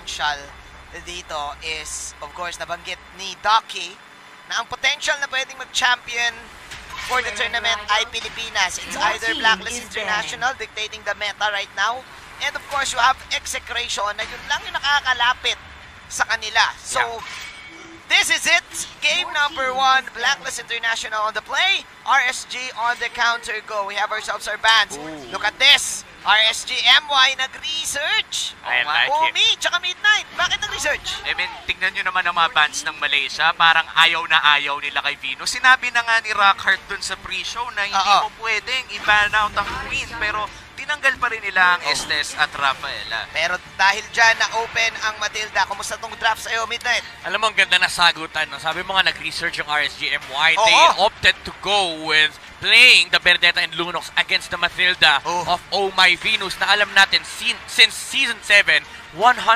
potential dito is, of course, nabanggit ni Ducky na ang potential na pwedeng mag-champion for the tournament ay Pilipinas. It's either Blacklist International dictating the meta right now, and of course, you have Execration na yun lang yung nakakalapit sa kanila. So, this is it. Game number 1, Blacklist International on the play, RSG on the counter go. We have ourselves our bands. Look at this. RSG MY nag-research. I like Umi, tsaka Midnight. Bakit nag-research? I mean, tingnan nyo naman ang mga bands ng Malaysia. Parang ayaw na ayaw nila kay Venus. Sinabi na nga ni Rockhart dun sa pre-show na hindi mo pwedeng i-ban out ang Queen. Pero tinanggal pa rin nila ang Estes at Rafaela. Pero dahil dyan na-open ang Matilda, kumusta tong draft sa'yo, Midnight? Alam mo, ang ganda na sagutan. No? Sabi mo nga, nag-research yung RSG MY. They opted to go with playing the Benedetta and Lunox against the Matilda of Oh My Venus na alam natin since Season 7, 100%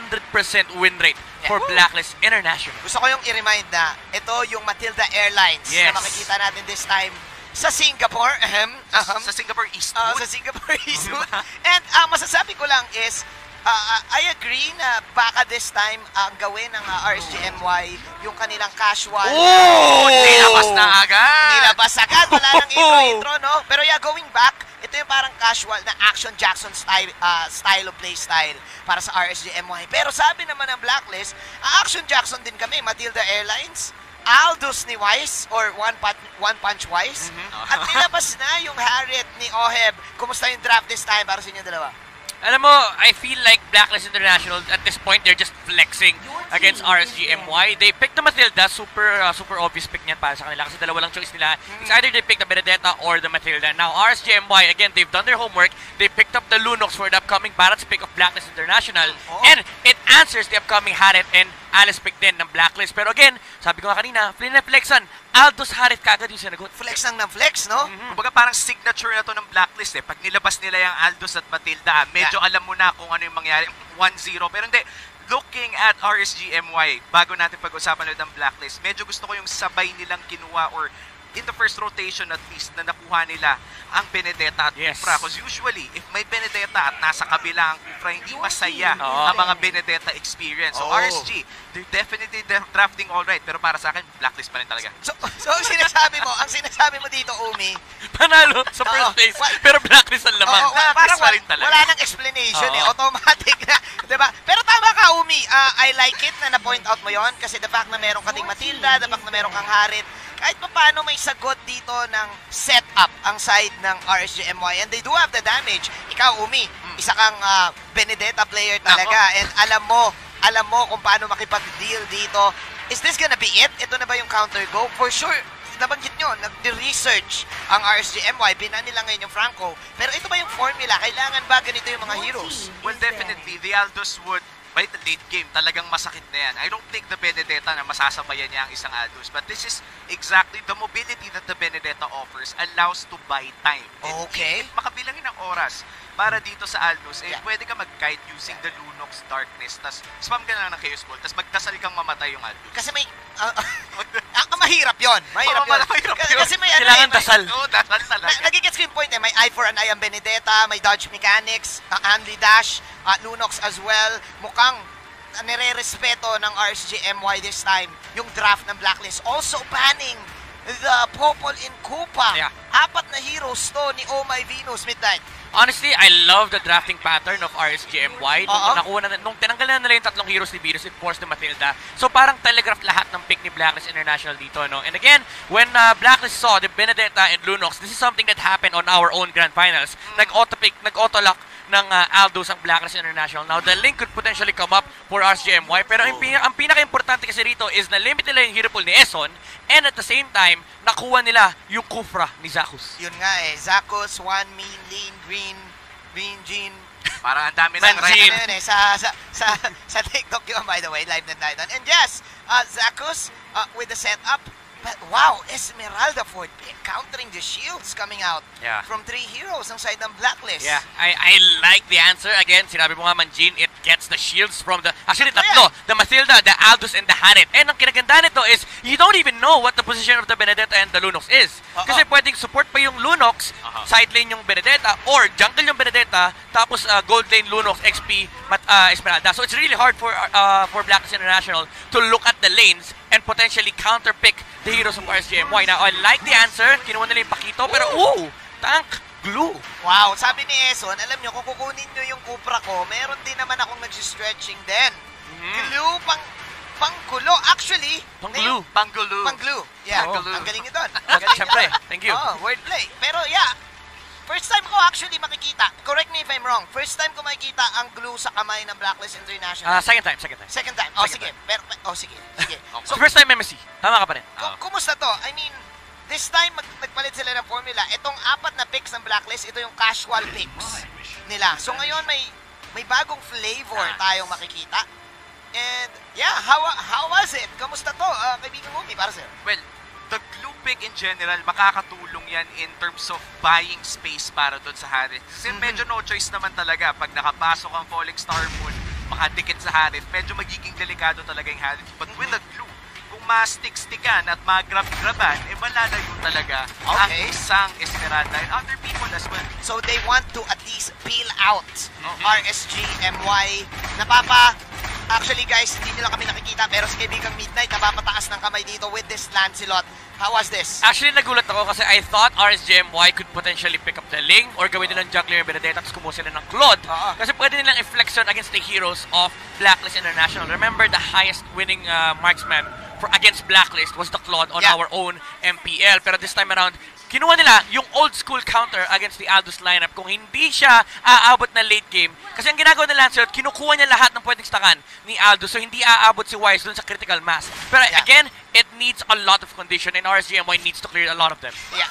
win rate for Blacklist International. Gusto ko yung i-remind na ito yung Matilda Airlines na makikita natin this time sa Singapore. Sa Singapore Eastwood. Sa Singapore Eastwood. And masasabi ko lang is, I agree na baka this time ang gawin ng RSG MY yung kanilang casual. Nilabas na agad! Nilabas agad, wala nang intro-intro, no? Pero yeah, going back, ito yung parang casual na Action Jackson style of play style para sa RSG MY. Pero sabi naman ng Blacklist, Action Jackson din kami, Matilda Airlines, Aldous ni Wise, or One Punch Wise, at nilabas na yung Harriet ni Oheb. Kumusta yung draft this time para sa inyo dalawa? Alam mo, I feel like Blacklist International, at this point, they're just flexing against RSG MY. They picked the Matilda, super obvious pick niyan para sa kanila kasi dalawa lang choice nila. It's either they pick the Benedetta or the Matilda. Now, RSG MY, again, they've done their homework. They picked up the Lunox for the upcoming Barrett's pick of Blacklist International. And it answers the upcoming Harriet and Alice pick din ng Blacklist. Pero again, sabi ko nga kanina, flexan, Aldous Harriet kagad yung sinagot. Flex ng flex, no? Kumbaga parang signature na to ng Blacklist eh. Pag nilabas nila yung Aldous at Matilda, medyo alam mo na kung ano yung mangyari. 1-0. Pero hindi, looking at RSG MY, bago natin pag-usapan ulit ng Blacklist, medyo gusto ko yung sabay nilang kinuha or in the first rotation at least na nakuha nila ang Benedetta at Kufra. Because usually, if may Benedetta at nasa kabila ang Kufra, hindi masaya ang mga Benedetta experience. So RSG, they're definitely drafting all right. Pero para sa akin, Blacklist pa rin talaga. So ang sinasabi mo dito, Umi, panalo sa first place, pero Blacklist ang lamang. Parang wala nang explanation automatic na, diba? Pero tama ka, Umi, I like it na na-point out mo yon kasi the fact na meron ka ding Matilda, the fact na meron kang Harriet, kahit pa paano may sagot dito ng setup ang side ng RSG MY, and they do have the damage. Ikaw, Umi, isa kang Benedetta player talaga, and alam mo kung paano makipag-deal dito. Is this gonna be it? Ito na ba yung counter go? For sure, nabanggit nyo, nag-research ang RSG MY, binan nila ngayon yung Franco. Pero ito ba yung formula? Kailangan ba ganito yung mga heroes? Well, definitely, the Aldous would, by the late game, talagang masakit na yan. I don't think the Benedetta na masasabayan niya ang isang Aldous. But this is exactly the mobility that the Benedetta offers allows to buy time. Okay. If makabilangin ang oras para dito sa Aldous, pwede ka mag-kite using the Lunox Darkness, tas spam ka na lang ng Chaos Ball, tas magdasal kang mamatay yung Aldous. Kasi may... mahirap yun. Mahirap yun. Kasi may kailangan dasal. Dasal talaga. Nagigets ko yung point may eye for an eye ang Benedetta, may dodge mechanics, Andy Dash, Lunox as well. Mukhang nire-respeto ng RSG MY this time yung draft ng Blacklist. Also banning the Popol in Kupa. Apat na heroes to ni Oh My Venus, Midnight. Honestly, I love the drafting pattern of RSG MY. Nung tinanggal na nila yung tatlong heroes ni Venus, it forced the Matilda. So parang telegraph lahat ng pick ni Blacklist International dito, no? And again, when Blacklist saw the Benedetta and Lunox, this is something that happened on our own Grand Finals. Nag-auto-pick, nag-auto-lock ng Aldous ang Blacklist International. Now, the link could potentially come up for RSG MY. Pero ang pinaka-importante kasi rito is na-limit nila yung hero pool ni Eson, and at the same time, nakuha nila yung Kufra ni Zakus. Yun nga Zakus, One Mean, Lean, Green Jean. Parang ang dami ng Jean. Sa TikTok yun, by the way, live na tayo doon. And yes, Zakus with the setup, But wow, Esmeralda for pick, countering the shields coming out from 3 heroes ng side ng Blacklist. Yeah, I like the answer. Again, sinabi mo nga, Manjin, it gets the shields from the... Actually, tatlo. The Matilda, the Aldous, and the Harit. And ang kinaganda nito is, you don't even know what the position of the Benedetta and the Lunox is. Kasi pwedeng support pa yung Lunox, side lane yung Benedetta, or jungle yung Benedetta, tapos gold lane Lunox, XP, Esmeralda. So it's really hard for Blacklist International to look at the lanes and potentially counterpick the heroes of RSG MY. Now, I like the answer. Kinuha nila yung Pakito, pero tank, glue. Wow, sabi ni Eson, alam nyo, kung kukunin nyo yung Cupra ko, meron din naman akong nag-stretching din. Glue, pang-gulo. Actually, Pang-glue. Pang-glue. Yeah, ang galing nyo doon. Siyempre, thank you. Wordplay. Pero yeah, first time ko actually makikita, correct me if I'm wrong, first time ko makikita ang glue sa kamay ng Blacklist International. Second time. Second time. Sige. Sige. So, first time MSC. Tama ka pa rin. Kumusta to? I mean, this time nagpalit sila ng formula. Itong 4 na picks ng Blacklist, ito yung casual picks nila. So ngayon may bagong flavor tayong makikita. And yeah, how was it? Kamusta to? Kaibigan mo, para sir. Well, the glue pick in general, makakatulong yan in terms of buying space para doon sa Harit. Kasi medyo no choice naman talaga. Pag nakapasok ang Falling Star Moon, makadikit sa Harit, medyo magiging delikado talaga yung Harit. But with the glue, kung ma-stick-stickan at ma-grab-graban, malalayo talaga ang isang Esmeralda and other people as well. So they want to at least peel out RSG MY. Actually guys, hindi nila kami nakikita, pero si kaibigang Midnight napapataas ng kamay dito with this Lancelot. How was this? Actually, nagulat ako kasi I thought RSG MY could potentially pick up the Ling or gawin nilang juggler yung Benedetta tapos kumuha sila ng Claude. Kasi pwede nilang i-flex yun against the heroes of Blacklist International. Remember, the highest winning marksman against Blacklist was the Claude on our own MPL. Pero this time around, kinuha nila yung old school counter against the Aldous lineup. Kung hindi siya aabot na late game, kasi ang ginagawa ng Lancelot, kinukuha niya lahat ng pwedeng stakan ni Aldous. So hindi aabot si Wise dun sa critical mass. Pero again, it needs a lot of condition and RSG MY needs to clear a lot of them. Yeah,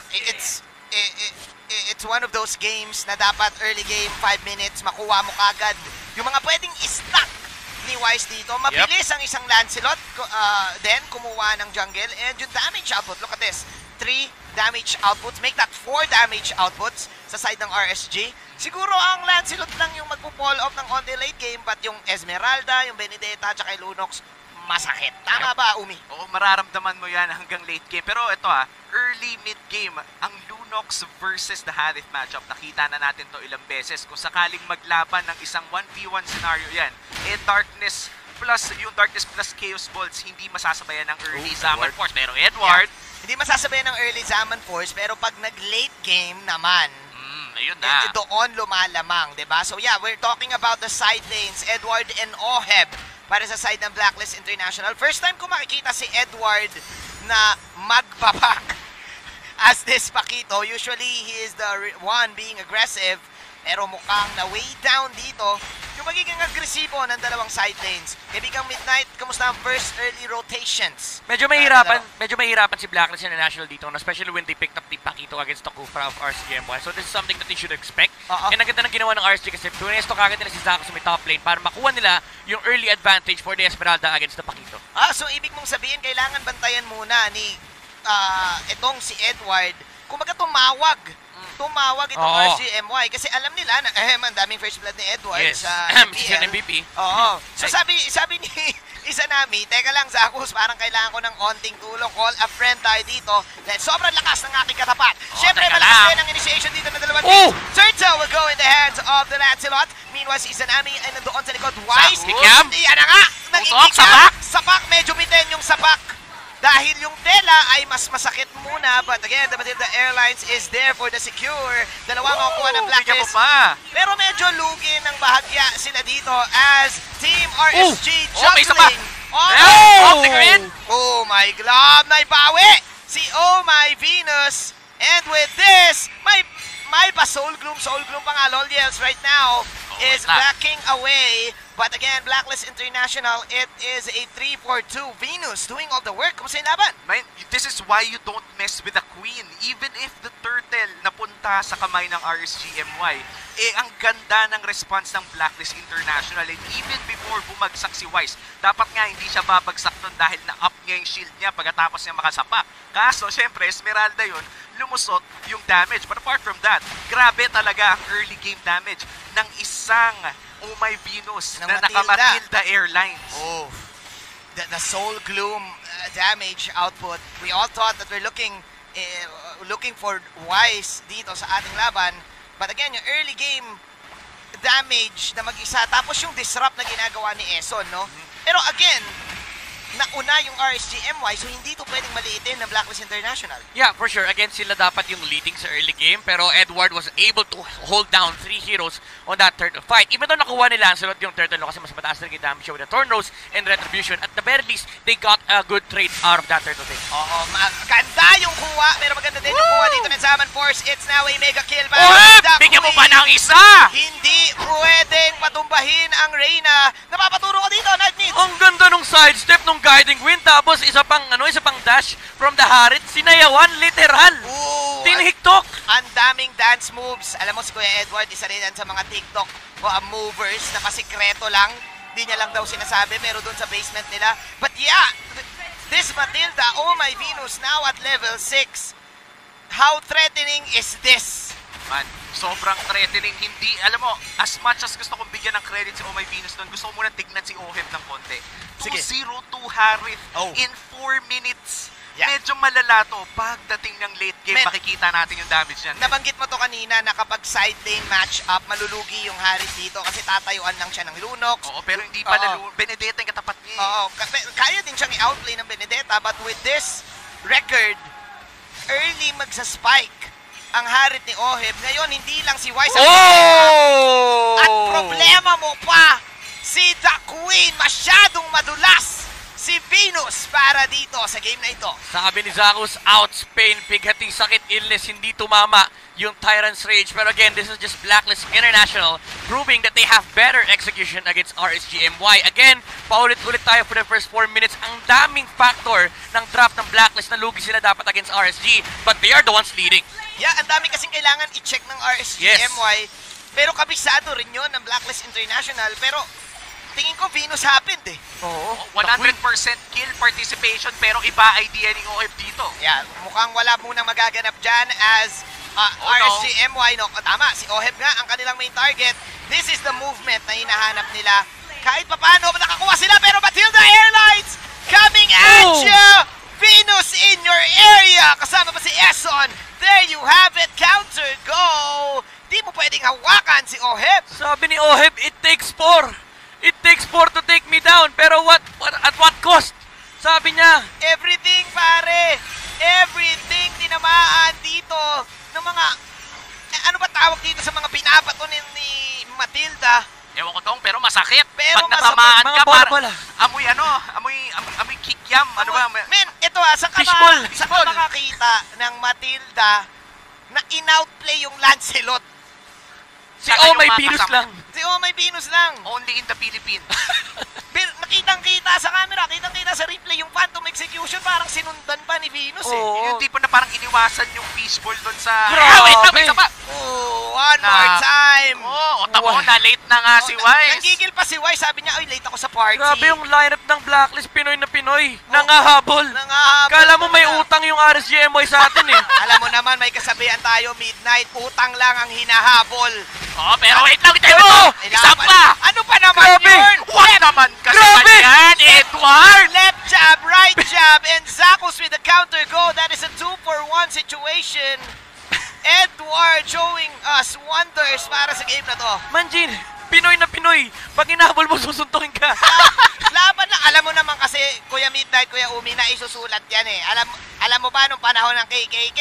it's one of those games na dapat early game, 5 minutes, makuha mo kagad yung mga pwedeng stack ni Wise dito. Mabilis ang isang Lancelot, then kumuha ng jungle, and yung damage output, look at this. 3 damage outputs, make that 4 damage outputs sa side ng RSG. Siguro ang Lancelot lang yung magpo-fall off ng on the late game, but yung Esmeralda, yung Benedetta, at yung Lunox, masakit. Tama ba, Umi? Oo, mararamdaman mo yan hanggang late game. Pero ito early mid-game, ang Lunox versus the Harit matchup, nakita na natin to ilang beses. Kung sakaling maglaban ng isang 1v1 scenario yan, Darkness plus Chaos Bolts, hindi masasabayan ng early Zaman Force. Pero Edward, hindi masasabayan ng early Zaman Force, pero pag nag-late game naman, ayun na. Doon lumalamang, diba? So yeah, we're talking about the side lanes, Edward and Oheb, para sa side ng Blacklist International. First time ko makikita si Edward na magpapak as this Pakito. Usually, he is the one being aggressive, pero mukhang na-way down dito yung magiging agresibo ng dalawang side lanes. Kaibigang Midnight, kamusta ang first early rotations? Medyo mahirapan si Blacklist International dito, especially when they picked up the Pakito against the Kufra of RSG MY. So this is something that they should expect. And ang ganda ng ginawa ng RSG kasi pinesto kagad nila si Zako sa may top lane para makuha nila yung early advantage for the Esmeralda against the Pakito. So ibig mong sabihin, kailangan bantayan muna ni itong si Edward, kumbaga tumawag itong RSG MY kasi alam nila na ang daming first blood ni Edward sa MPL. MVP. So sabi ni Izanami, teka lang Zakus, parang kailangan ko ng onting tulong. Call a friend tayo dito. Sobrang lakas ng aking katapat. Siyempre, malakas din ang initiation dito ng dalawang teams. Turtle will go in the hands of the Lancelot. Meanwhile, si Izanami ay nandoon sa likod. Wise. Yan na nga. Sapak. Medyo bitin yung sapak. Dahil yung tela ay mas masakit muna. But again, the Matilda Airlines is there for the secure. Dalawang makukuha ng Blacklist. Pero medyo lugi ng bahagya sila dito as Team RSG juggling. Oh my God, may bawi si Oh My Venus. And with this, may pa Soul Gloom pa nga. Loliels right now is backing away But again, Blacklist International, it is a 3-4-2. Venus doing all the work. Kumusta yung laban? Man, this is why you don't mess with the queen. Even if the turtle napunta sa kamay ng RSG MY, ang ganda ng response ng Blacklist International. And even before bumagsak si Wise, dapat nga hindi siya babagsak nun dahil na-up niya yung shield niya pagkatapos niya makasapak. Kaso, syempre, Esmeralda yun, lumusot yung damage. But apart from that, grabe talaga ang early game damage ng isang MY Venus na naka-Matilda Airlines. Oh, the Soul Gloom damage output. We all thought that we're looking for Wise dito sa ating laban. But again, yung early game damage na mag-isa. Tapos yung disrupt na ginagawa ni Eson, no? Pero again, nauna yung RSG MY, so hindi to pwedeng maliitin ng Blacklist International. Yeah, for sure. Again, sila dapat yung leading sa early game, pero Edward was able to hold down 3 heroes on that turtle fight. Even though nakuha ni Lancelot yung turtle kasi mas mataas na yung damage with the Tornos and Retribution, at the very least, they got a good trade out of that turtle thing. Oo, maganda yung kuha, pero maganda din yung kuha dito ng Salmon Force. It's now a mega kill by bigyan mo pa ng isa! Hindi pwedeng patumbahin ang Reyna. Napapaturo ko dito, Nightmeat. Ang ganda nung sidestep nung Guiding Wind, tapos isa pang dash from the Harit, sinayawan, literal. Tinihiktok. Ang daming dance moves. Alam mo si Kuya Edward, isa rin yan sa mga TikTok movers na pasikreto lang. Di niya lang daw sinasabi, pero doon sa basement nila. But yeah, this Matilda, oh my Venus, now at level 6. How threatening is this? Man, sobrang threatening. Hindi, alam mo, as much as gusto kong bigyan ng credit si Oh My Venus doon, gusto ko muna tignan si Oheb ng konti. 2-0-2 Harith in 4 minutes. Yeah. Medyo malala to. Pagdating ng late game, makikita natin yung damage niyan. Nabanggit mo to kanina na kapag side lane match-up, malulugi yung Harith dito kasi tatayuan lang siya ng Lunox. Oo, pero hindi pala Benedetta yung katapat niya. Oo, kaya din siyang i-outplay ng Benedetta, but with this record, early magsa-spike ang Harith ni Oheb. Ngayon, hindi lang si Wise at problema mo pa si The Queen. Masyadong madulas si Venus para dito sa game na ito. Sabi ni Zakus, outs, pain, bighating sakit, illness, hindi tumama yung Tyrant's Rage. Pero again, this is just Blacklist International proving that they have better execution against RSG MY. Again, paulit-ulit tayo for the first 4 minutes. Ang daming factor ng draft ng Blacklist na lugi sila dapat against RSG, but they are the ones leading. Yeah, ang dami kasing kailangan i-check ng RSG MY. Pero kabisado rin yun ng Blacklist International. Pero tingin ko Venus happened eh. Oo. 100% kill participation pero iba idea ni Oheb dito. Yeah, mukhang wala munang magaganap dyan as RSG MY. No, tama, si Oheb nga ang kanilang main target. This is the movement na hinahanap nila. Kahit pa paano, nakakuha sila pero Matilda Airlines coming at you! Venus in your area! Kasama pa si Eson. There you have it. Counter go! Di mo pwedeng hawakan si Oheb. Sabi ni Oheb, it takes 4. It takes 4 to take me down. Pero at what cost? Sabi niya. Everything, pare. Everything tinamaan dito ng mga... Ano ba tawag dito sa mga binabato ni Matilda? Ewan ko tong, pero masakit. Pero pag natamaan ka, parang amoy kikyam. Ano ba? Men, ito sa ka makakita ng Matilda na in-outplay yung Lancelot. Si Oh My Venus lang. Si Oh My Venus lang. Only in the Philippines. Nakitang-kita sa camera, kitang-kita sa replay yung Phantom Execution, parang sinundan pa ni Venus eh. Yung tipo na parang iniwasan yung fishball doon sa... Grabe! One more time! Tamo na late na nga si Wise. Nanggigil pa si Wise, sabi niya, ay late ako sa party. Grabe yung lineup ng Blacklist, Pinoy na Pinoy. Nangahabol. Kala mo may utang yung RSG MY sa atin eh. Alam mo naman, may kasabihan tayo, midnight, utang lang ang hinahabol. Pero wait lang, isa pa! Ano pa naman yun? What naman kasi yan, Edward? Left jab, right jab, and Zakus with the counter go. That is a 2-for-1 situation. Edward showing us wonders para sa game na to. Manjin, Pinoy na Pinoy. Pag inahabol mo, susuntukin ka. Laban na. Alam mo naman kasi, Kuya Midnight, Kuya Umi, na isusulat yan eh. Alam mo ba nung panahon ng KKK?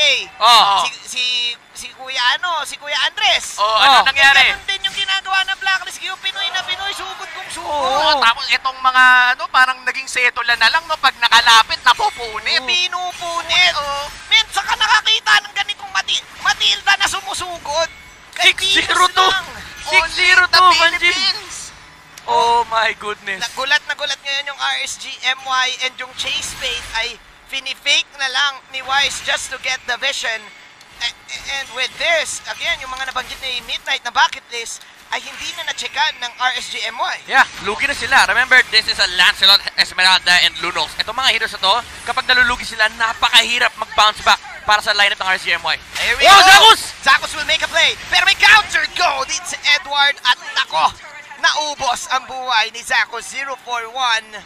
Si Kuya Andres. Ano nangyari? Ganun din yung ginagawa ng Blacklist. Yung Pinoy na Pinoy, sugod kong sugod. Tapos itong mga, parang naging settle na lang, pag nakalapit, napupunit. Pinupunit. Men, saka nakakita ng ganitong Matilda na sumusugod. 6-0-2. 6-0-2, Manjin. Oh my goodness. Nagulat ngayon yung RSG MY and yung chase bait ay fini-fake na lang ni Wise just to get the vision. And with this, again, yung mga nabanggit ni Midnight na bucket list ay hindi na na-checkan ng RSG MY. Yeah, lugi na sila. Remember, this is a Lancelot, Esmeralda, and Lunox. Itong mga heroes na to, kapag nalulugi sila, napakahirap mag-bounce back para sa lineup ng RSG MY. Here we go! Zakus will make a play, pero may counter go dito si Edward at nako, naubos ang buhay ni Zakus. 0-4-1,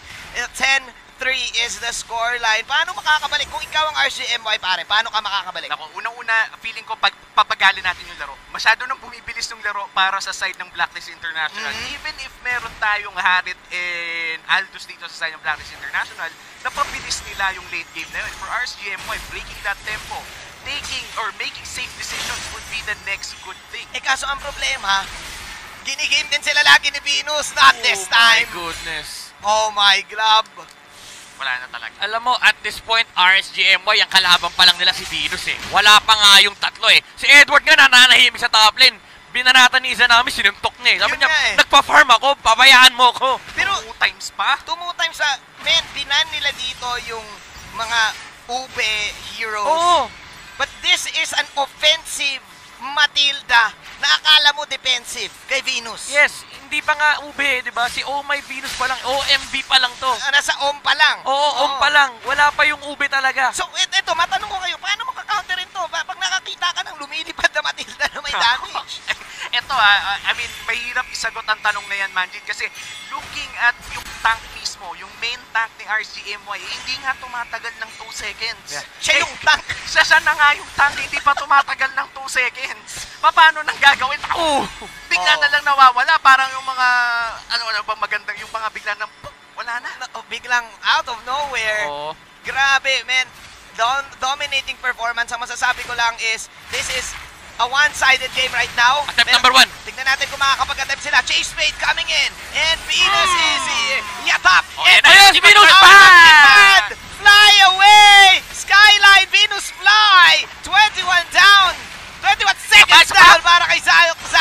10-3 is the scoreline. Paano makakabalik? Kung ikaw ang RSG MY, pare, paano ka makakabalik? Ako, unang-una, feeling ko papagalin natin yung laro. Masyado nang bumibilis yung laro para sa side ng Blacklist International. Even if meron tayong Harit and Aldous dito sa side ng Blacklist International, napabilis nila yung late game na yun. For RSG MY, breaking that tempo, taking or making safe decisions would be the next good thing. Kaso ang problema, ginigame din sila lagi ni Venus. Not this time. Oh my goodness. Oh my glove. Wala na talaga. Alam mo, at this point, RSG MY, ang kalaban pa lang nila si Venus eh. Wala pa nga yung tatlo eh. Si Edward nga nananahimik sa top lane. Binanatan ni isa namin, sinuntok niya eh. Sabi niya, nagpa-farm ako, pabayaan mo ko. Pero 2 times pa? 2 times pa. Men, binan nila dito yung mga ube heroes. Oo. But this is an offensive Matilda na akala mo defensive kay Venus. Yes, hindi pa nga ube, di ba? Si Oh My Venus pa lang, OMV pa lang to. Nasa OM pa lang. Oo, OM pa lang. Wala pa yung ube talaga. So, ito, matanong ko kayo, paano mo ka-counterin to? Pag nakakita ka ng lumilipad na Matilda na may damage. Ito I mean, mahirap isagot ang tanong na yan, Manjin, kasi looking at yung tank mismo, yung main tank ni RSG MY, hindi nga tumatagal ng 2 seconds. Yeah. Siya yung tank. Siya na nga yung tank, hindi pa tumatagal ng 2 seconds. Paano nang gagawin? Bigla na lang nawawala, parang yung mga, ano bang magandang, yung mga bigla nang, wala na. Biglang out of nowhere. Grabe, man. Dominating performance. Ang masasabi ko lang is, this is a one-sided game right now. Attempt number 1. Tignan natin kung makakapag-attempt sila. Chase Fade coming in. And Venus is yatap. And si Venus bad! Fly away! Skyline, Venus fly! 21 down. 21 seconds down para kay Zakus.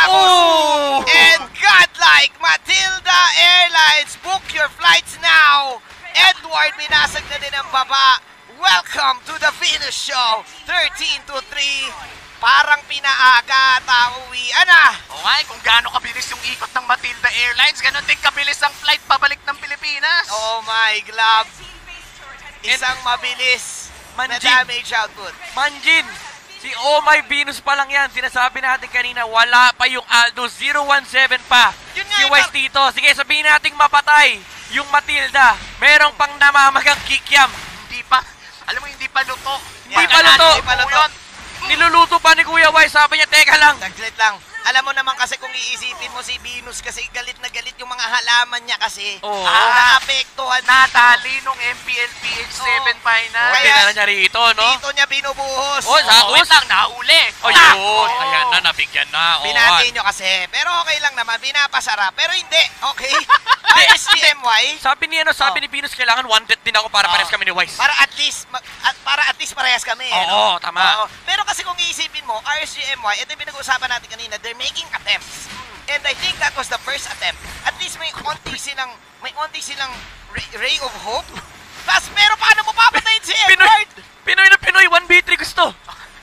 And godlike, Matilda Airlines, book your flights now. Edward, binasag na din ang baba. Welcome to the Venus Show. 13-3. Parang pinaaga, uwian na. Kung gaano kabilis yung ikot ng Matilda Airlines, ganon din kabilis ang flight pabalik ng Pilipinas. Oh my glove. Isang mabilis na damage output. Manjin, si Oh My Venus pa lang yan. Sinasabi natin kanina, wala pa yung Aldo. 0-1-7 pa. Si Wise dito. Sige, sabihin natin mapatay yung Matilda. Merong pang namamagang kikiam. Hindi pa. Alam mo, hindi pa luto. Hindi pa luto. Niluluto pa ni Kuya Wise. Sabi niya, teka lang. Saglit lang. Alam mo naman kasi kung iisipin mo si Venus kasi galit na galit yung mga halaman niya kasi. Naapektuhan. Natali nung MPLPH 7 final. Kaya niya rito, no? Dito niya binubuhos. Zakus lang, nahuli. Ayun, ayan na, nabigyan na. Binati nyo kasi. Pero okay lang naman, binapasara. Pero hindi, okay? RSG MY. Sabi ni Venus, kailangan 1 death din ako para parehas kami ni Wise. Para at least parehas kami. Oo, tama. Pero kasi kung iisipin mo, RSG MY, ito yung pinag-uusapan natin kanina, they're making attempts. And I think that was the first attempt. At least may onti silang ray of hope. Tapos pero paano mo papatayin si Edward? Pinoy na Pinoy, 1v3 gusto.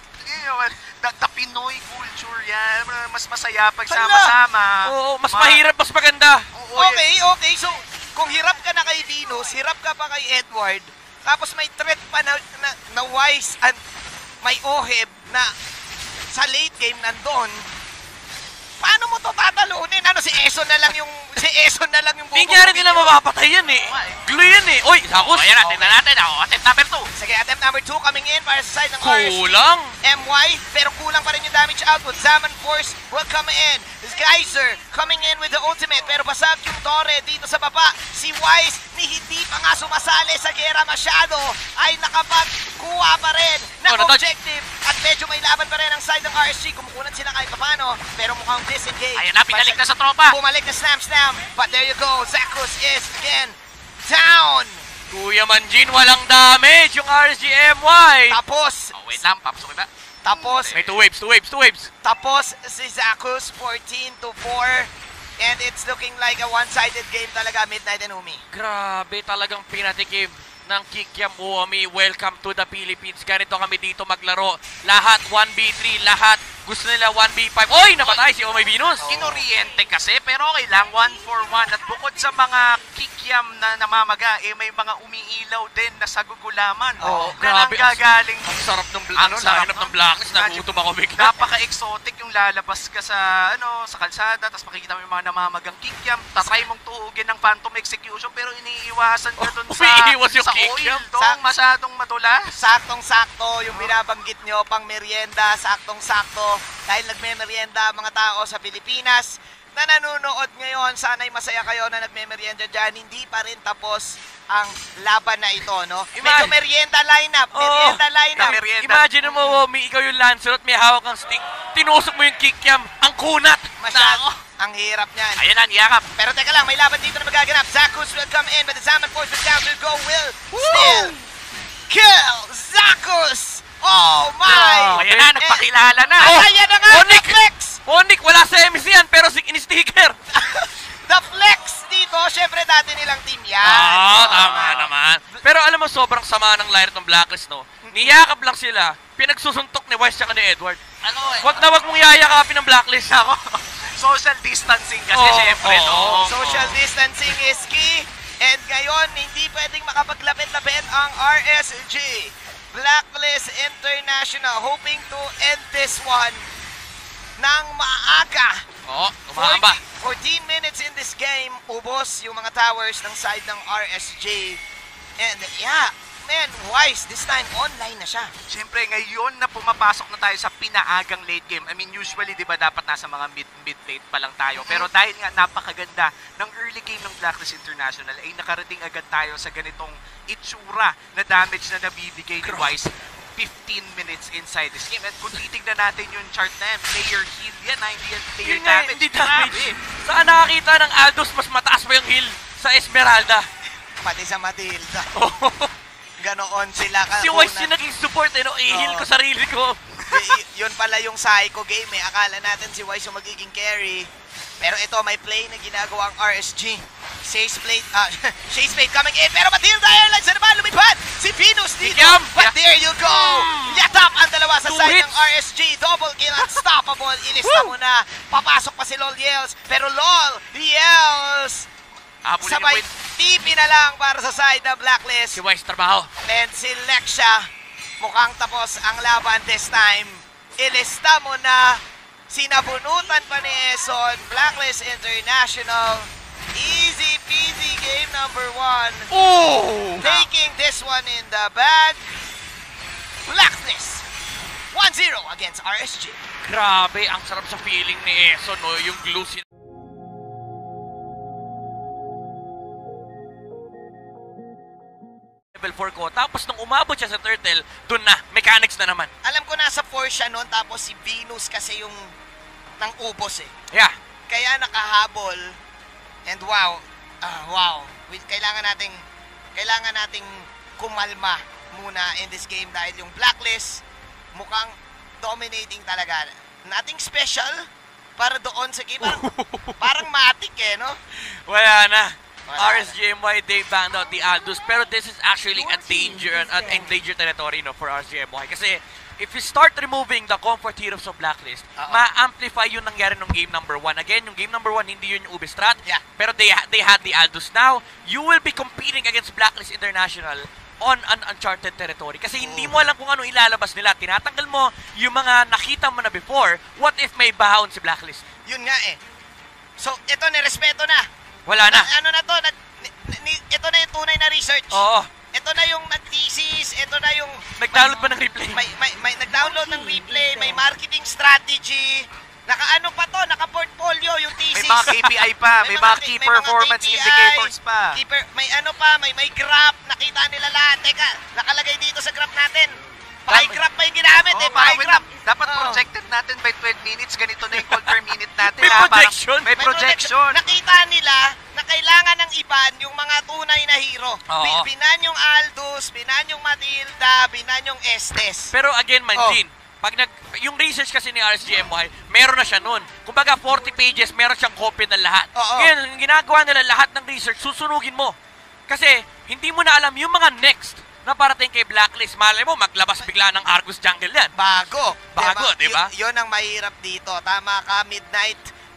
The Pinoy culture yan. Mas masaya pag sama-sama. Oo, mas mahirap, mas maganda. Okay. So, kung hirap ka na kay Venus, hirap ka pa kay Edward, tapos may threat pa na Wise and may Oheb na sa late game nandun, paano mo to tatalunin? Si Eson na lang yung bubo. Hindi nga rin nila mapapatay yan eh. Glue yan eh. Oy, Zakus. Ayan, tingnan natin. Attempt number 2. Sige, attempt number 2 coming in para sa side ng RSG MY. Pero kulang pa rin yung damage output. Zaman Force will come in. Geyser coming in with the ultimate. Pero basag yung Torre dito sa baba. Si Wise, hindi pa nga sumasali sa gera masyado, ay nakapagkuha pa rin ng objective. At medyo may laban pa rin ang side ng RSG. Kumukunan sila kahit paano. Pero mukhang disengage. Ayan na, pinalik na sa tropa. Bumalik na Slam. But there you go. Zakus is again down. Kuya Manjin, walang damage yung RSG MY. Tapos. Wait lang, papasok ba? Tapos. May 2 waves. Tapos si Zakus 14-4. And it's looking like a one-sided game talaga, Midnight and Umi. Grabe, talagang pinatikim ng Kikiam Umi. Welcome to the Philippines. Ganito kami dito maglaro. Lahat 1v3, lahat gusto nila 1v5. Oy, napatay si Omay Venus. Inoriente kasi, pero okay lang, 1-for-1. At bukod sa mga Kikiam na namamaga, may mga umiilaw din na sa gugulaman. Na nanggagaling. Ang sarap ng lineup ng Blacklist. Nagutom ako bigla. Napaka-exotic yung lalabas ka sa kalsada, tapos makikita mo yung mga namamagang Kikiam. Tatry mong tuugin ng Phantom Execution, pero iniiwasan ka dun sa oil. Masyadong madulas. Saktong-sakto yung binabanggit nyo, pang merienda, saktong-sakto. Dahil nagme-merienda ang mga tao sa Pilipinas na nanonood ngayon, sana'y masaya kayo na nagme-merienda dyan. Hindi pa rin tapos ang laban na ito, no? Medyo merienda lineup, Imagine mo, ikaw yung Lancelot, may hawak kang stick, tinusok mo yung Kikiam, ang kunat! Masyado. Ang hirap niyan. Ayan na, niyakap. Pero teka lang, may laban dito na magaganap. Zakus will come in, but the Zaman forces down to go will still kill Zakus! Oh my! Ayan na, nagpakilala na. Ayan na nga, the flex! Onik, wala sa MC yan, pero in-sticker. The flex dito, syempre dati nilang team yan. Tama naman. Pero alam mo, sobrang sama ng lineup ng Blacklist, no? Niyakap lang sila, pinagsusuntok ni Wise tsaka ni Edward. Wag mong yayakapin ng Blacklist. Ako, social distancing kasi syempre, no? Social distancing is key. And ngayon, hindi pwedeng makapaglapit-lapit ang RSG Blacklist International, hoping to end this one ng maaga. 14 minutes in this game, ubos yung mga towers ng side ng RSG. And yeah, man, Wise, this time online na siya. Siyempre, ngayon na pumapasok na tayo sa pinaagang late game. I mean, usually, di ba, dapat nasa mga mid-late pa lang tayo. Pero dahil nga napakaganda ng early game ng Blacklist International, ay nakarating agad tayo sa ganitong itsura na damage na nabibigay ni Wise 15 minutes inside this game. At kung titignan natin yung chart na yan, player heal yan, hindi yan player damage. Hindi damage. Saan nakakita ng Aldos, mas mataas pa yung heal sa Esmeralda. Pati sa Matilda. Ganoon sila. Si Wise yung naging support, i-heal ko sarili ko. Yun pala yung psycho game, akala natin si Wise yung magiging carry. Pero ito, may play na ginagawa ang RSG. Chase Spade coming in, pero Matilda Airlines na naman lumipad! Si Venus dito! But there you go! Yatap ang dalawa sa side ng RSG. Double kill, unstoppable. Ilista mo na. Papasok pa si LOL Yells. Pero LOL Yells! Sabay TP na lang para sa side ng Blacklist. Si Wise trabaho. And si Lexia, mukhang tapos ang laban this time. Ilista mo na. Sinabunutan pa ni Eson. Blacklist International. Easy peasy game number 1. Taking this one in the bag. Blacklist 1-0 against RSG. Grabe, ang sarap sa feeling ni Eson, no? Yung glue level 4 ko. Tapos nung umabot siya sa turtle, dun na, mechanics na naman. Alam ko nasa 4 siya noon, tapos si Venus kasi yung nang ubos Yeah. Kaya nakahabol. And wow. Kailangan nating kumalma muna in this game dahil yung Blacklist mukhang dominating talaga. Nothing special para doon sa game. Parang matik no? Wala na. RSG MY, they banned out the Aldous, pero this is actually a danger territory, no, for RSG MY. Kasi if you start removing the comfort heroes of Blacklist, ma-amplify yung nangyari ng game number 1. Again, yung game number 1, hindi yun yung Ubistrat, pero they had the Aldous. Now, you will be competing against Blacklist International on an uncharted territory. Kasi hindi mo alam kung ano ilalabas nila. Tinatanggal mo yung mga nakita mo na before. What if may bahaon si Blacklist? Yun nga So, ito, nirespeto na. Wala na. Ano na to? Ito na yung tunay na research. Oo. Ito na yung nag-thesis. Ito na yung... Nag-download pa ng replay. May nag-download ng replay. May marketing strategy. Naka-ano pa to? Naka-portfolio yung thesis. May mga KPI pa. May mga key performance indicators pa. May ano pa. May graph. Nakita nila lahat. Teka, nakalagay dito sa graph natin. Pa-graph pa yung ginamit pa-graph. Dapat projected natin by 12 minutes. Ganito na yung call per minute natin. May projection. May projection. Nakita nila na kailangan ng iban yung mga tunay na hero. Binan yung Aldous, binan yung Matilda, binan yung Estes. Pero again, Manjin, pag yung research kasi ni RSG MY, meron na siya nun. Kumbaga, 40 pages, meron siyang copy ng lahat. Ngayon, yung ginagawa nila lahat ng research, susunugin mo. Kasi, hindi mo na alam yung mga next na parating kay Blacklist. Malay mo, maglabas bigla ng Argus Jungle yan. Bago, diba? Yun ang mahirap dito. Tama ka, Midnight.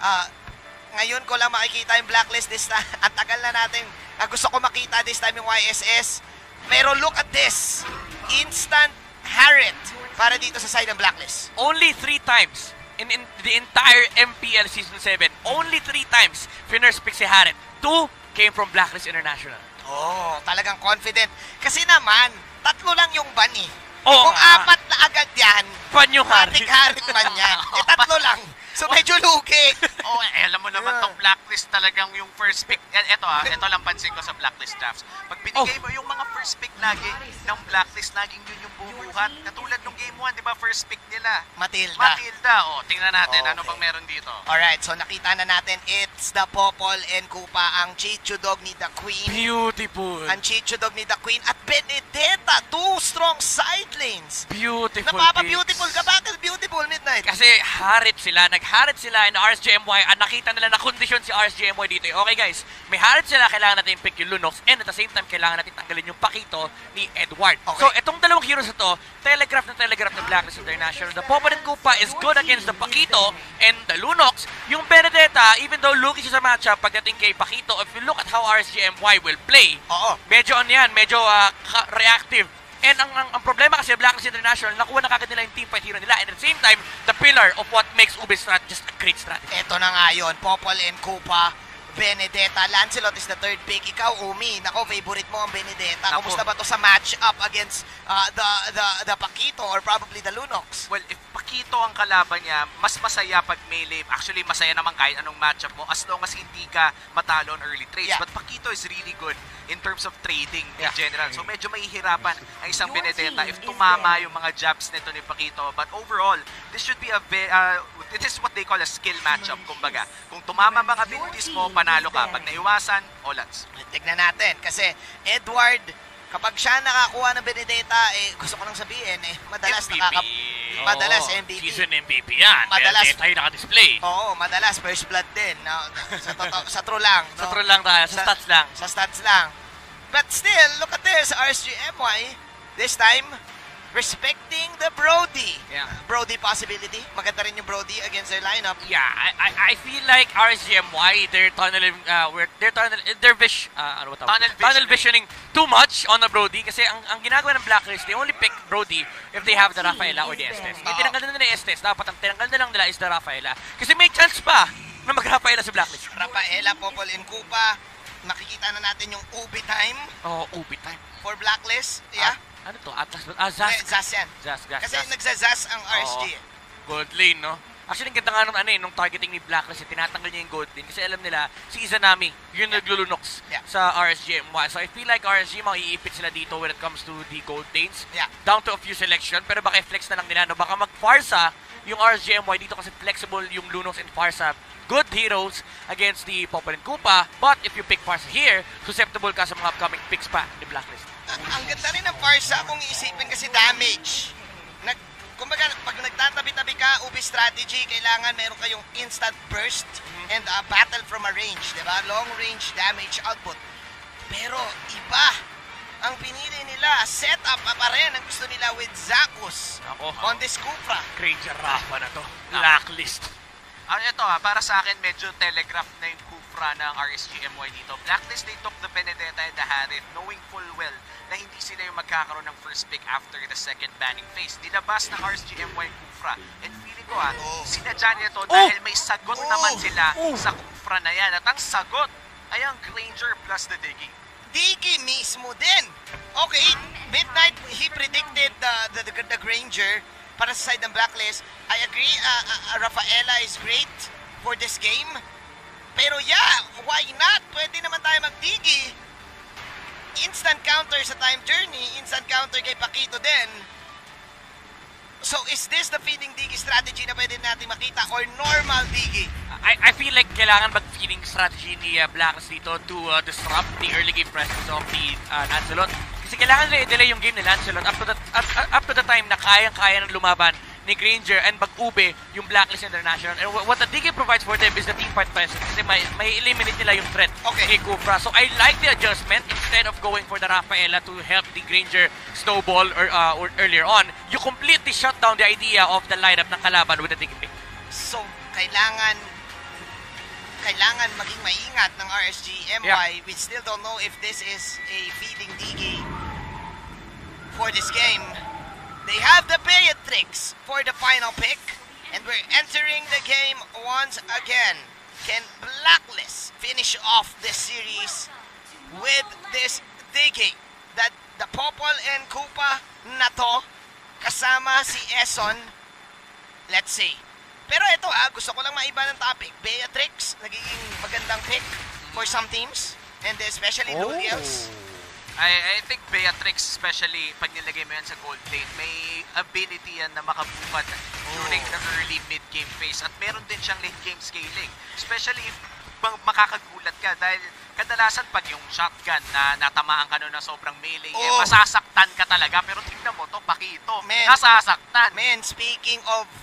Ngayon ko lang makikita yung Blacklist this time. Ang tagal na natin. Gusto ko makita this time yung YSS. Pero look at this. Instant Harriet para dito sa side ng Blacklist. Only 3 times in the entire MPL Season 7. Only 3 times Finners pick si Harriet. 2 came from Blacklist International. Oh, talagang confident. Kasi naman, 3 lang yung ban eh. Kung 4 na agad yan, ban yung Harriet. Harriet man yan. 3 lang. So medyo lugi. Alam mo naman tong Blacklist talagang yung first pick. Ito lang pansin ko sa Blacklist drafts. Pag binigay mo yung mga first pick lagi ng Blacklist, laging yun yung bumuhat. Katulad nung game 1, di ba, first pick nila? Matilda. Tingnan natin ano bang meron dito. Alright, so nakita na natin, it's the Popol and Kupa, ang Chichudog ni The Queen. Beautiful. Ang Chichudog ni The Queen at Benedetta, 2 strong side lanes. Beautiful. Napapa-beautiful ka. Bakit beautiful, Midnight? Kasi Harriet sila, nag-Harriet sila in RSG MY, nakita nila na kondisyon si RSG MY dito. Okay guys, may Harriet sila, kailangan natin pick yung Lunox, and at the same time, kailangan natin tanggalin yung Pakito ni Edward. Okay. So, itong dalawang heroes na to, telegraph na Blacklist International. The Popol and Kupa is good against the Pakito and the Lunox. Yung Benedetta, even though lugi siya sa matchup pagdating kay Pakito, if you look at how RSG MY will play, medyo medyo reactive. And ang problema kasi Blacklist International, nakuha na kagad nila yung teamfight hero nila. And at the same time, the pillar of what makes Ubi's strat just a great strategy. Ito na nga yun, Popol and Kupa, Benedetta. Lancelot is the 3rd pick. Ikaw, Umi, nako, favorite mo ang Benedetta. Kumusta ba to sa match-up against the Pakito or probably the Lunox? Well, if Pakito ang kalaban niya, mas masaya pag melee. Actually, masaya naman kahit anong matchup mo as long as hindi ka matalo on early trades. But Pakito is really good in terms of trading in general. So medyo mahihirapan ang isang Benedetta if tumama yung mga jabs nito ni Pakito. But overall, this should be this is what they call a skill matchup, kumbaga. Kung tumama mga abilities mo, panalo ka. Pag naiwasan, olats. Tignan natin kasi Edward, kapag siya nakakuha ng Benedetta, gusto ko lang sabihin, madalas madalas MVP. Season MVP yan. Madalas tayo naka-display. Oo, madalas first blood din. Sa true lang. Sa true lang tayo, sa stats lang. Sa stats lang. But still, look at this, RSG MY, this time, respecting the Brody. Brody possibility. Maganda rin yung Brody against their lineup. Yeah, I feel like RSG MY, they're tunnel visioning too much on the Brody kasi ang ginagawa ng Blacklist, they only pick Brody if they have the Rafaela or the Estes. May tinanggal na nila yung Estes, dapat ang tinanggal na lang nila is the Rafaela. Kasi may chance pa na mag-Rafaela sa Blacklist. Rafaela, Popol, and Kupa. Makikita na natin yung Ubi time. Ubi time. For Blacklist. Ano to? Zas. Zas yan. Zas. Kasi nagsazas ang RSG. Gold lane, no? Actually, ang ganda nga nung targeting ni Blacklist, tinatanggal niya yung gold lane. Kasi alam nila, si Izanami, yun naglulunox sa RSG MY. So I feel like RSG, maiipit sila dito when it comes to the gold lanes. Down to a few selection, pero baka i-flex na lang nila. No? Baka mag-Farsa yung RSG MY dito kasi flexible yung Lunox and Farsa. Good heroes against the Popol and Kupa. But if you pick Farsa here, susceptible ka sa mga upcoming picks pa ni Blacklist. Ang ganda rin ng Farsa kung iisipin kasi damage. Kumbaga, pag nagtatabi-tabi ka, Ubi strategy, kailangan meron kayong instant burst and battle from a range, diba? Long range damage output. Pero iba ang pinili nila. Setup pa rin ang gusto nila with Zakus on this Kufra. Crazy Rafa na to. Blacklist. Ito para sa akin, medyo telegraph na yung Kufra ng RSG MY dito. Blacklist, they took the Benedetta and the Harriet, knowing full well na hindi sila yung magkakaroon ng first pick after the second banning phase. Nilabas ng RSG MY Kufra. And feeling ko sinadya niya to dahil may sagot naman sila sa Kufra na yan. At ang sagot ay ang Granger plus the Diggy. Diggy mismo din. Okay, Midnight, he predicted the Granger para sa side ng Blacklist. I agree, Rafaela is great for this game. Pero why not? Pwede naman tayo mag-Diggy. Instant counter sa time journey, instant counter kay Pakito din. So is this the feeding Diggy strategy na pwede natin makita or normal Diggy? I feel like kailangan mag-feeding strategy ni Blacklist dito to disrupt the early game presence of the Lancelot. Kasi kailangan nila i-delay yung game ni Lancelot up to the time na kayang-kaya ng lumaban ni Granger and Bag-Ube yung Blacklist International. And what the DK provides for them is the team fight presence kasi may eliminate nila yung threat kay Kufra. So I like the adjustment. Instead of going for the Rafaela to help the Granger snowball or earlier on, you completely shut down the idea of the lineup ng kalaban with the DK pick. So kailangan maging maingat ng RSG MY. We still don't know if this is a feeding DG for this game. They have the Beatrix for the final pick, and we're entering the game once again. Can Blacklist finish off this series with this DG? That the Popol and Koopa na to, kasama si Eson, let's see. Pero ito gusto ko lang maiba ng topic. Beatrix, nagiging magandang pick for some teams, and especially Lulios. I think Beatrix, especially pag nilagay mo yan sa gold lane, may ability yan na makabukat during the early mid-game phase. At meron din siyang late game scaling. Especially if makakagulat ka dahil kadalasan pag yung shotgun na natamaan ka na sobrang melee, masasaktan ka talaga. Pero tingnan mo to, Pakito, nasasaktan. Man, speaking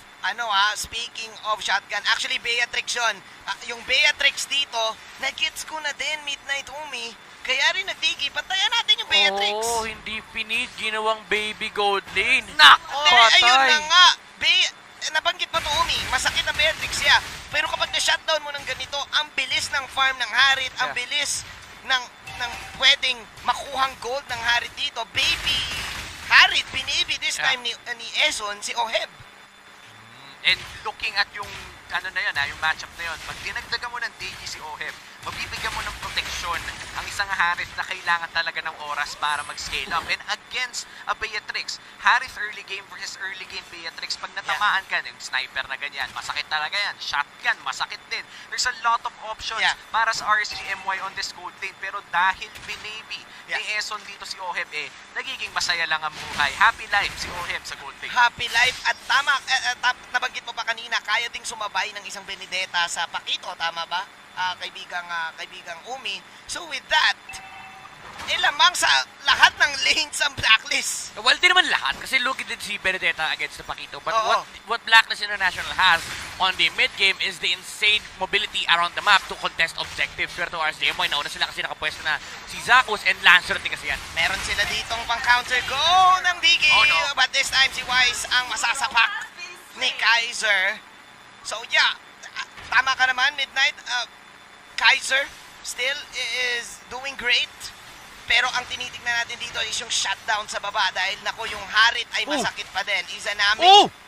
of shotgun, actually Beatrix yun. Yung Beatrix dito, nagets ko na din, Midnight Umi. Kaya rin nagtiki, patayan natin yung Beatrix. Hindi pinid, ginawang baby gold lane. Nako, ayun na nga. Nabanggit mo to, Umi, masakit ang Beatrix siya. Pero kapag na-shutdown mo ng ganito, ang bilis ng farm ng Harit, ang bilis ng pwedeng makuhang gold ng Harit dito. Baby Harit, binibi this time ni Eson, si Oheb. And looking at yung yung matchup na yun, pag dinagdagan mo ng DG si Oheb, mabibigyan mo ng proteksyon ang isang Harit na kailangan talaga ng oras para mag-scale up. And against a Beatrix, Harit early game versus early game Beatrix, pag natamaan ka, yung sniper na ganyan, masakit talaga yan. Shotgun, masakit din. There's a lot of options para sa RSG MY on this gold lane. Pero dahil binaby ni Eson dito si Oheb, nagiging masaya lang ang buhay. Happy life si Oheb sa gold lane. Happy life. At tama, nabanggit mo pa kanina, kaya ding sumabay ng isang Benedetta sa Pakito, tama ba? Kaibigang Umi. So with that, lamang sa lahat ng lanes ang Blacklist. Well, di naman lahat kasi Luki did si Benedetta against the Pakito. But what Blacklist International has on the mid-game is the insane mobility around the map to contest objectives. Pero to RSG MY, nauna sila kasi nakapwesto na si Zakus and Lancer din kasi yan. Meron sila ditong pang-counter go ng DK. But this time si Wise ang masasapak ni Kaiser. So yeah, tama ka naman, Midnight. Kaiser still is doing great. Pero ang tinitignan natin dito is yung shutdown sa baba dahil nako yung Harit ay masakit pa din. Izanami.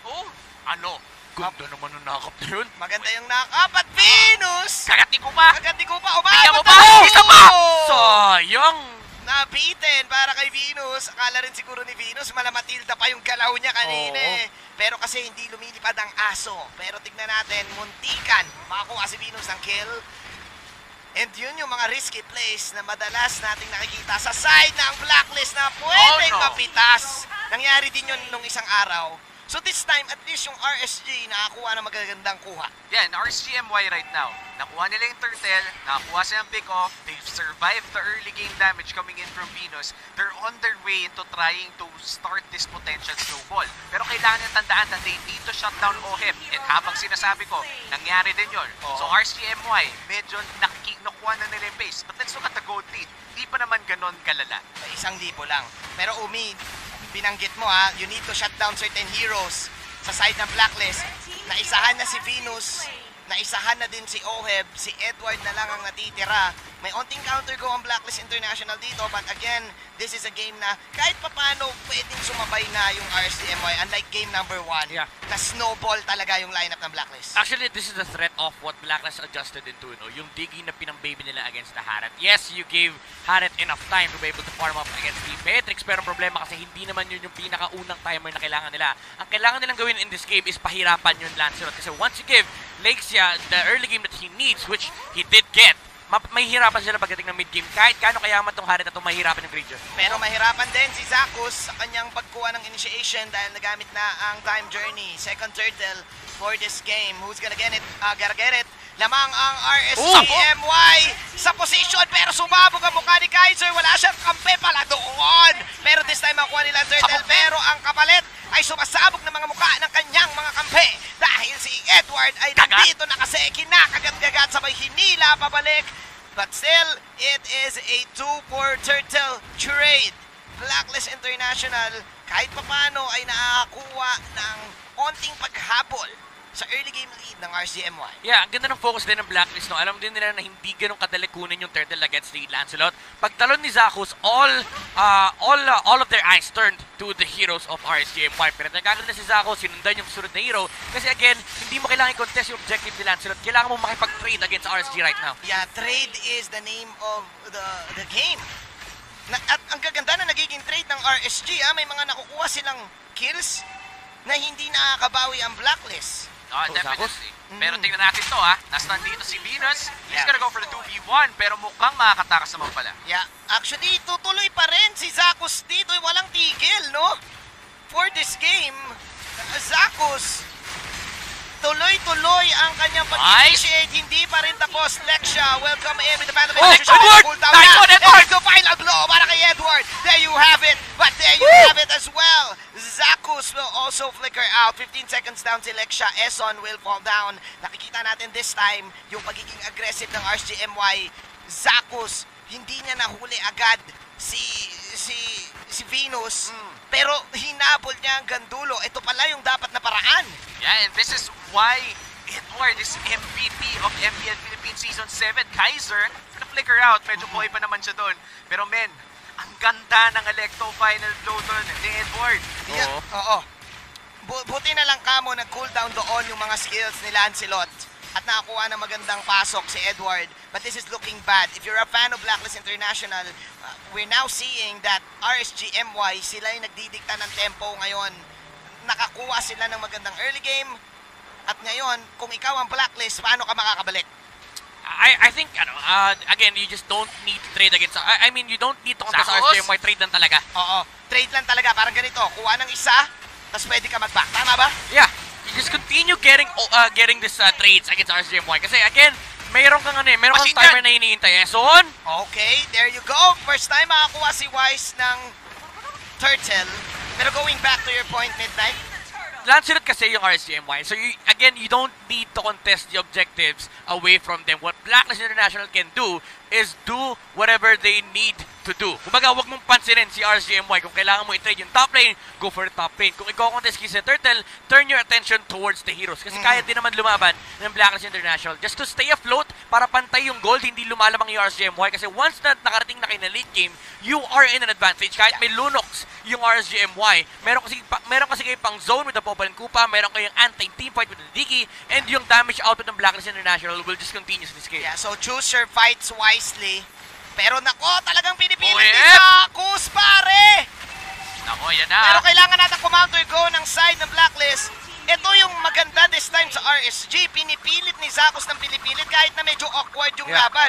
Ganda naman ng nakap na yun. Maganda yung nakap at Venus! Kagati ko pa! Umabot pa! Isa pa! Sayang! Nabitin para kay Venus. Akala rin siguro ni Venus, malamatilda pa yung galaw niya kanina Pero kasi hindi lumilipad ang aso. Pero tignan natin, muntikan. Makakuha si Venus ng kill. And yun yung mga risky plays na madalas nating nakikita sa side ng Blacklist na pwedeng mapitas. Nangyari din yun nung isang araw. So this time, at least yung RSG nakakuha ng magagandang kuha. Yeah, RSG MY right now. Nakuha nila yung turtle, nakakuha silang pick-off, they've survived the early game damage coming in from Venus. They're on their way into trying to start this potential snowball. Pero kailangan nyo tandaan na they need to shut down Oheb. And habang sinasabi ko, nangyari din yun. So RSG MY, medyo nakuha na nila yung pace. But let's look at the gold lead. Di pa naman ganon kalala. 1,000 lang. Pero Umi, binanggit mo you need to shut down certain heroes sa side ng Blacklist. Naisahan na si Venus, naisahan na din si Oheb, si Edward na lang ang natitira. May onting counter go ang Blacklist International dito, but again, this is a game na kahit papano pwedeng sumabay na yung RSG MY, unlike game number 1, na snowball talaga yung lineup ng Blacklist. Actually, this is the threat of what Blacklist adjusted into, yung Diggy na pinang-baby nila against the Harit. Yes, you gave Harit enough time to be able to farm up against the Beatrix, pero ang problema kasi hindi naman yun yung pinakaunang timer na kailangan nila. Ang kailangan nilang gawin in this game is pahirapan yung Lancelot, kasi once you give Lexia the early game that he needs, which he did get, mahihirapan sila pagdating ng mid-game. Kahit kano kayaman tong Harit na itong mahihirapan yung Granger. Pero mahirapan din si Zakus sa kanyang pagkuha ng initiation dahil nagamit na ang time journey. Second turtle for this game. Who's gonna get it? Lamang ang RSG MY sa position pero sumabog ang mukha ni Kaiser. Wala siyang kampe pala doon. Pero this time makuha nila turtle pero ang kapalit ay sumasabog ng mga mukha ng kanyang Edward ay nandito na kasi kinakagat-gagat sabay hinila pabalik. But still, it is a 2-4 turtle trade. Blacklist International kahit papano ay nakakakuha ng onting paghabol sa early game lead ng RSG MY. Yeah, ang ganda ng focus din ng Blacklist. No? Alam din nila na hindi ganun kadali kunin yung turtle against the Lancelot. Pagtalon ni Zakus, all of their eyes turned to the heroes of RSG MY. Pero nagkakaroon na si Zakus, sinundan yung sunod na hero. Kasi again, hindi mo kailangan i-contest yung objective ni Lancelot. Kailangan mo makipag-trade against RSG right now. Yeah, trade is the name of the game. At ang gaganda na nagiging trade ng RSG, may mga nakukuha silang kills na hindi nakakabawi ang Blacklist. Definitely. Pero tingnan natin to Nasaan dito si Venus. He's gonna go for the 2v1 pero mukhang makakatakas naman pala. Yeah. Actually, tutuloy pa rin si Zakus dito. Walang tigil, no? For this game, Zakus, tuloy-tuloy ang kanyang pag-initiate. Hindi pa rin tapos. Lexia, welcome in with the band of Edward! Nice one, Edward! The final blow para kay Edward. There you have it. But there you have it as well. Zakus will also flicker out. 15 seconds down si Lexia. Eson will fall down. Nakikita natin this time yung pagiging aggressive ng RSG MY. Zakus, hindi niya nahuli agad si Venus. Pero hinabol niya ang gandulo. Ito pala yung dapat na paraan. Yeah, and this is why Edward is MVP of MPL Philippines Season 7. Kaiser, na-flicker out. Medyo buhay pa naman siya doon. Pero men, ang ganda ng Electo final blow doon ni Edward. Yeah, oo. Buti na lang kamo nag-cooldown doon yung mga skills ni Lancelot. At nakakuha ng magandang pasok si Edward. But this is looking bad. If you're a fan of Blacklist International, we're now seeing that RSG MY, sila yung nagdidikta ng tempo ngayon. Nakakuha sila ng magandang early game. At ngayon, kung ikaw ang Blacklist, paano ka makakabalik? I think, again, you just don't need to trade against... I mean, you don't need to contest RSG MY. Trade lang talaga. Oo. Trade lang talaga. Parang ganito. Kuha ng isa, tapos pwede ka mag-back. Tama ba? Yeah. You just continue getting this trades against RSG MY. Kasi again, mayroon kang timer na hinihintay. Son? Okay, there you go. First time makakuha si Wise ng turtle. Pero going back to your point, Midnight. Lancelot kasi yung RSG MY. So again, you don't need to contest the objectives away from them. What Blacklist International can do is do whatever they need to do. Kumbaga, huwag mong pansinin si RSG MY. Kung kailangan mo i-trade yung top lane, go for the top lane. Kung i-contest si Turtle, turn your attention towards the heroes. Kasi kaya din naman lumaban ng Blacklist International. Just to stay afloat, para pantay yung gold, hindi lumalamang yung RSG MY. Kasi once na nakarating na kayo na late game, you are in an advantage. Kahit may Lunox yung RSG MY, meron kasi kayo pang zone with the Popol and Koopa, meron kayong anti-team fight with the Digi, and yung damage output ng Blacklist International will just continuously scale. Yeah, so choose your fights wisely. Pero nako, talagang pinipilit ni Zakus, pare! Nako, yan na. Pero kailangan natin counter go ng side ng Blacklist. Ito yung maganda this time sa RSG. Pinipilit ni Zakus ng pinipilit kahit na medyo awkward yung laban.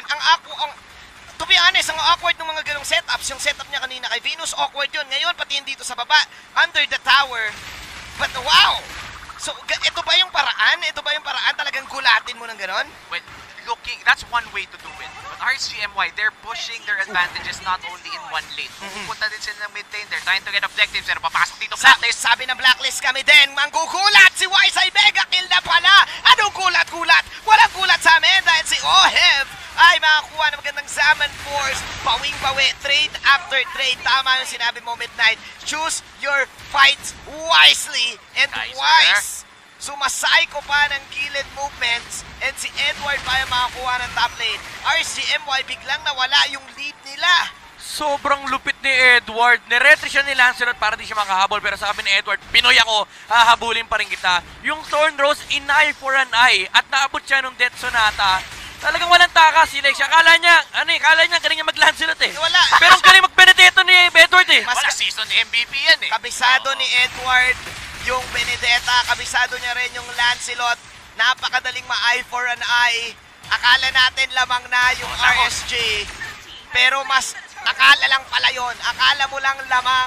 To be honest, ang awkward ng mga ganong setups, yung setup niya kanina kay Venus, awkward yun. Ngayon, pati dito sa baba, under the tower. But wow! So, ito ba yung paraan? Ito ba yung paraan? Talagang gulatin mo ng ganon? Well, that's one way to do it. But RSG MY, they're pushing their advantages not only in one lane. Pupunta din sila ng mid lane, they're trying to get objectives, pero papasok dito Blacklist. Sabi ng Blacklist kami din, manggugulat si Wise ay mega kill na pala. Anong gulat-gulat? Walang gulat sa amin dahil si Ohev ay makakuha ng magandang Zaman Force. Bawing-bawi, trade after trade. Tama yung sinabi mo, Midnight. Choose your fights wisely and wise. Sumasayko pa ng gilid movements and si Edward pa yung makakuha ng top lane. RSG MY biglang nawala yung lead nila. Sobrang lupit ni Edward. Niretry siya ni Lancelot para di siya makahabol. Pero sabi ni Edward, Pinoy ako, hahabulin pa rin kita. Yung Thorn Rose, in eye for an eye. At naabot siya nung Death Sonata. Talagang walang takas si Lexia. Kala niya galing niya mag-Lancelot eh. Wala. Pero galing mag-Benedetto ni Edward eh. Wala season MVP yan eh. Kabisado ni Edward yung Benedetta, kabisado niya rin yung Lancelot. Napakadaling ma-eye for an eye. Akala natin lamang na yung RSG. Pero mas akala lang pala yun. Akala mo lang lamang.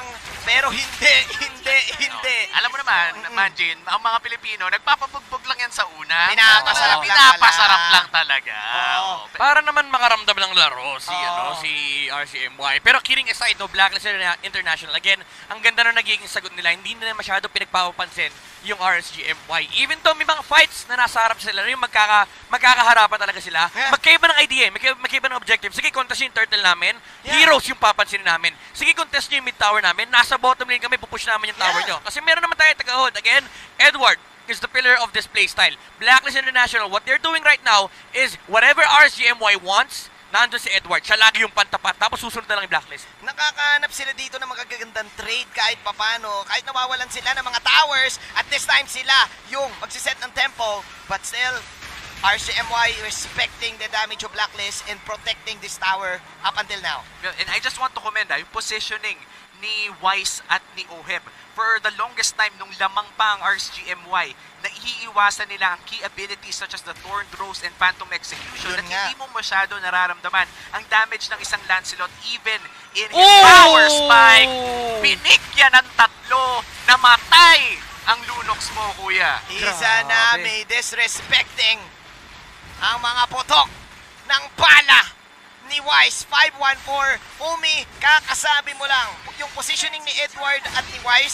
Pero hindi. Alam mo naman, Manjin, ang mga Pilipino, nagpapabugbog lang yan sa una. Pinapasarap lang talaga. Para naman makaramdam ng laro si RSG MY. Pero kidding aside, no, Blacklist International, again, ang ganda na nagiging sagot nila. Hindi nila masyado pinagpapapansin yung RSG MY. Even though may mga fights na nasa harap sila, yung magkakaharapan talaga sila, magkaiba ng idea, magkaiba ng objective. Sige, contest yung turtle namin, heroes yung papansin namin. Sige, contest nyo yung mid tower namin, nasa bottom lane kami, pupush namin yung tower nyo. Kasi meron naman tayo tagahod. Again, Edward is the pillar of this playstyle. Blacklist International, what they're doing right now is whatever RSG MY wants, nandun si Edward. Siya lagi yung pantapat. Tapos susunod na lang yung Blacklist. Nakakahanap sila dito ng magagandang trade kahit papano. Kahit nawawalan sila ng mga towers, at this time sila yung magsiset ng tempo. But still, RSG MY respecting the damage of Blacklist and protecting this tower up until now. And I just want to commend yung positioning ni Wise at ni Oheb. For the longest time, nung lamang pa ang RSG MY, naiiwasan nila ang key abilities such as the Thorn Throws and Phantom Execution at hindi mo masyado nararamdaman ang damage ng isang Lancelot even in his power spike. Binigyan ng 3, namatay ang Lunox mo, kuya. Izanami disrespecting ang mga putok ng bala ni Wise. 5-1-4. Umi, kakasabi mo lang, yung positioning ni Edward at ni Wise,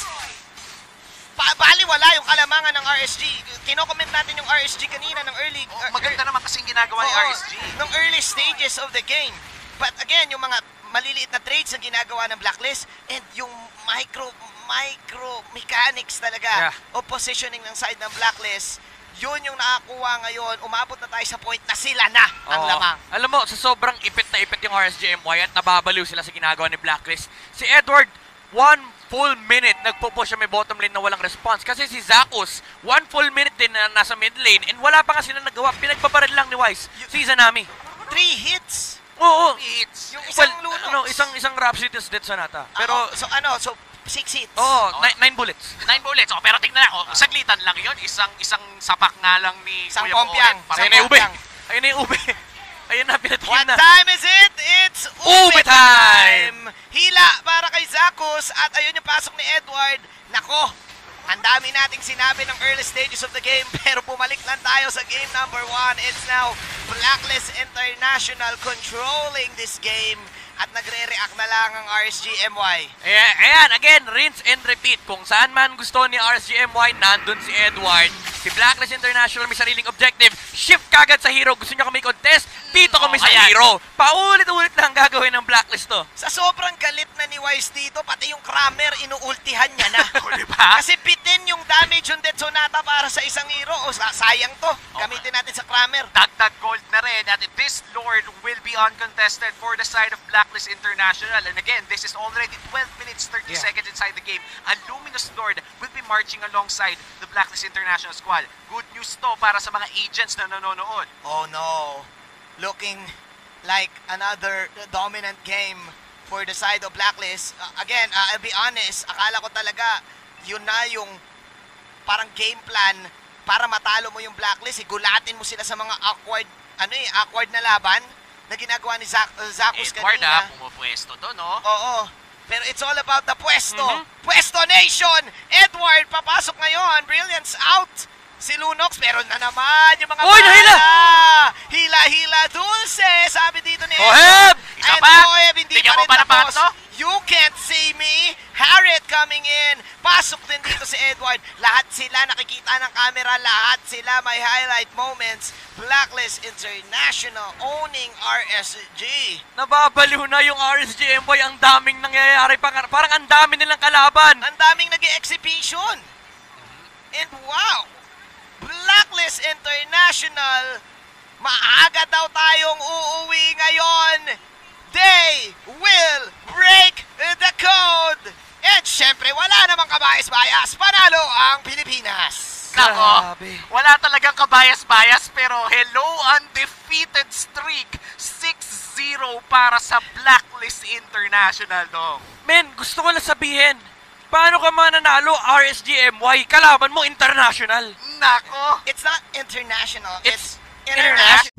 baliwala yung kalamangan ng RSG. Kino-comment natin yung RSG kanina ng early... maganda naman kasing ginagawa ni RSG. Ng early stages of the game. But again, yung mga maliliit na trades na ginagawa ng Blacklist and yung micro mechanics talaga of positioning ng side ng Blacklist, yun yung nakakuha ngayon. Umabot na tayo sa point na sila na ang lamang. Alam mo, sa sobrang ipit na ipit yung RSG MY at nababaliw sila sa ginagawa ni Blacklist, si Edward, 1 full minute nagpo-push siya may bottom lane na walang response. Kasi si Zakus, 1 full minute din na nasa mid lane and wala pa nga sila nagawa. Pinagpaparil lang ni Wise. Si Izanami. 3 hits. Oo. 3 hits. Yung isang Lunox. Isang Rhapsody is dead sa nata. Pero, so 6 hits. 9 bullets. 9 bullets. Pero tingnan ako, saglitan lang yun. Isang sapak nga lang ni Isang Kuya pompiang. Owen. Ayun na yung ube. Ayun na yung ube. Ayun na, pinatigil na. What time is it? It's ube time! Hila para kay Zakus at ayun yung pasok ni Edward. Nako, ang dami nating sinabi ng early stages of the game pero bumalik lang tayo sa game number 1. It's now Blacklist International controlling this game. At nagre-react na lang ang RSG MY. Ayan, again, rinse and repeat. Kung saan man gusto ni RSG MY, nandun si Edward. Si Blacklist International may sariling objective. Shift kagad sa hero. Gusto nyo kami contest? Dito kami sa hero. Paulit-ulit lang gagawin ng Blacklist to. Sa sobrang galit na ni Wise dito, pati yung Kramer, inuultihan niya na. Diba? Kasi bitin yung damage yung Dead Sonata para sa isang hero. O sayang to. Gamitin natin sa Kramer. Dagdag gold na rin. At this Lord will be uncontested for the side of Blacklist International. And again, this is already 12 minutes 30 seconds inside the game. A Luminous Lord will be marching alongside the Blacklist International squad. Good news to para sa mga agents na nanonood. Oh no. Looking like another dominant game for the side of Blacklist. Again, I'll be honest, akala ko talaga yun na yung parang game plan para matalo mo yung Blacklist. Gulatin mo sila sa mga awkward na laban na ginagawa ni Zakus kanina. Edward pumupwesto to, no? Oo. Pero it's all about the pwesto. Pwesto Nation! Edward, papasok ngayon. Brilliance out. Si Lunox, pero na naman yung mga nahila! Hila dulce, sabi dito ni Oheb! Isa pa? Oheb, hindi pa rin tapos. You can't see me. Harriet coming in. Pasok din dito si Edward. Lahat sila nakikita ng camera. Lahat sila may highlight moments. Blacklist International owning RSG. Nababaliw na yung RSG MY. Ang daming nangyayari. Parang ang dami nilang kalaban. Ang daming nag-exhibition. And wow! Blacklist International, maaga daw tayong uuwi ngayon. They will break the code. And syempre, wala namang kabayas-bayas. Panalo ang Pilipinas. Nako, wala talagang kabayas-bayas pero hello undefeated streak. 6-0 para sa Blacklist International, dong. Men, gusto ko lang sabihin, paano ka mananalo RSG MY? Kalaban mo international. Nako. It's not international. It's international.